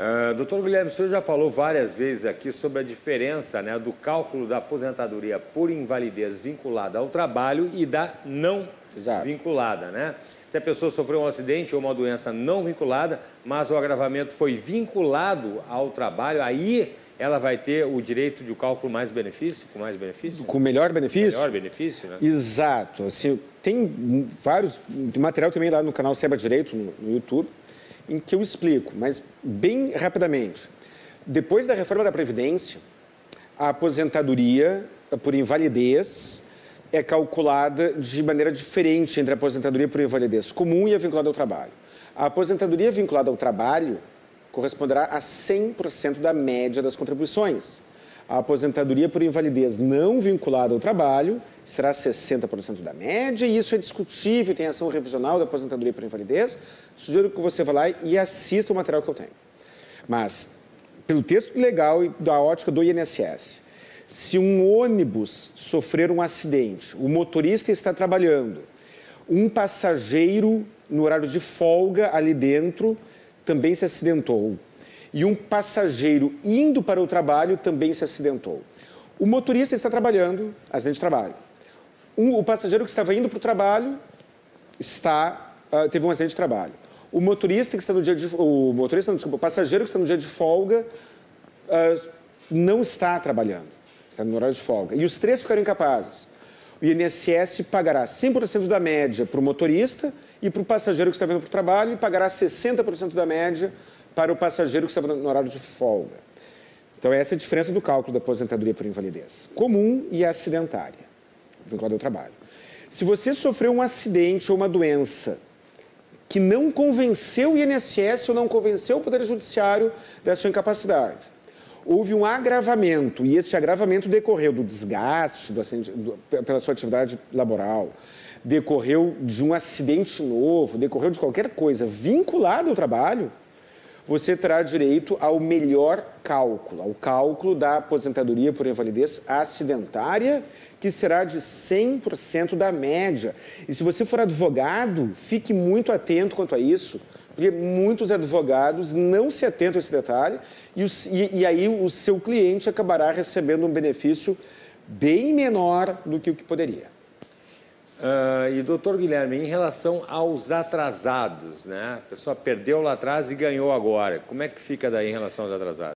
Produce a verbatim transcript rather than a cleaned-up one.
Uh, doutor Guilherme, o senhor já falou várias vezes aqui sobre a diferença, né, do cálculo da aposentadoria por invalidez vinculada ao trabalho e da não Exato. vinculada, né? Se a pessoa sofreu um acidente ou uma doença não vinculada, mas o agravamento foi vinculado ao trabalho, aí ela vai ter o direito de um cálculo mais benefício, com mais benefício? Com melhor benefício? Melhor benefício, né? Exato. Assim, tem vários, tem material também lá no canal Saiba Direito, no, no YouTube, em que eu explico, mas bem rapidamente. Depois da reforma da Previdência, a aposentadoria por invalidez é calculada de maneira diferente entre a aposentadoria por invalidez comum e a vinculada ao trabalho. A aposentadoria vinculada ao trabalho corresponderá a cem por cento da média das contribuições. A aposentadoria por invalidez não vinculada ao trabalho será sessenta por cento da média, e isso é discutível, tem ação revisional da aposentadoria por invalidez. Sugiro que você vá lá e assista o material que eu tenho. Mas, pelo texto legal e da ótica do I N S S, se um ônibus sofrer um acidente, o motorista está trabalhando, um passageiro no horário de folga ali dentro também se acidentou, e um passageiro indo para o trabalho também se acidentou. O motorista está trabalhando, acidente de trabalho. Um, o passageiro que estava indo para o trabalho está, uh, teve um acidente de trabalho. O motorista que está no dia de, o motorista, não, desculpa, o passageiro que está no dia de folga uh, não está trabalhando, está no horário de folga. E os três ficaram incapazes. O I N S S pagará cem por cento da média para o motorista e para o passageiro que está vindo para o trabalho, e pagará sessenta por cento da média para o passageiro que estava no horário de folga. Então, essa é a diferença do cálculo da aposentadoria por invalidez comum e acidentária, vinculada ao trabalho. Se você sofreu um acidente ou uma doença que não convenceu o I N S S ou não convenceu o Poder Judiciário da sua incapacidade, houve um agravamento, e este agravamento decorreu do desgaste do acidente, do, pela sua atividade laboral, decorreu de um acidente novo, decorreu de qualquer coisa vinculada ao trabalho, você terá direito ao melhor cálculo, ao cálculo da aposentadoria por invalidez acidentária, que será de cem por cento da média. E se você for advogado, fique muito atento quanto a isso, porque muitos advogados não se atentam a esse detalhe, e, os, e, e aí o seu cliente acabará recebendo um benefício bem menor do que o que poderia. Uh, e, doutor Guilherme, em relação aos atrasados, né? A pessoa perdeu lá atrás e ganhou agora. Como é que fica daí em relação aos atrasados?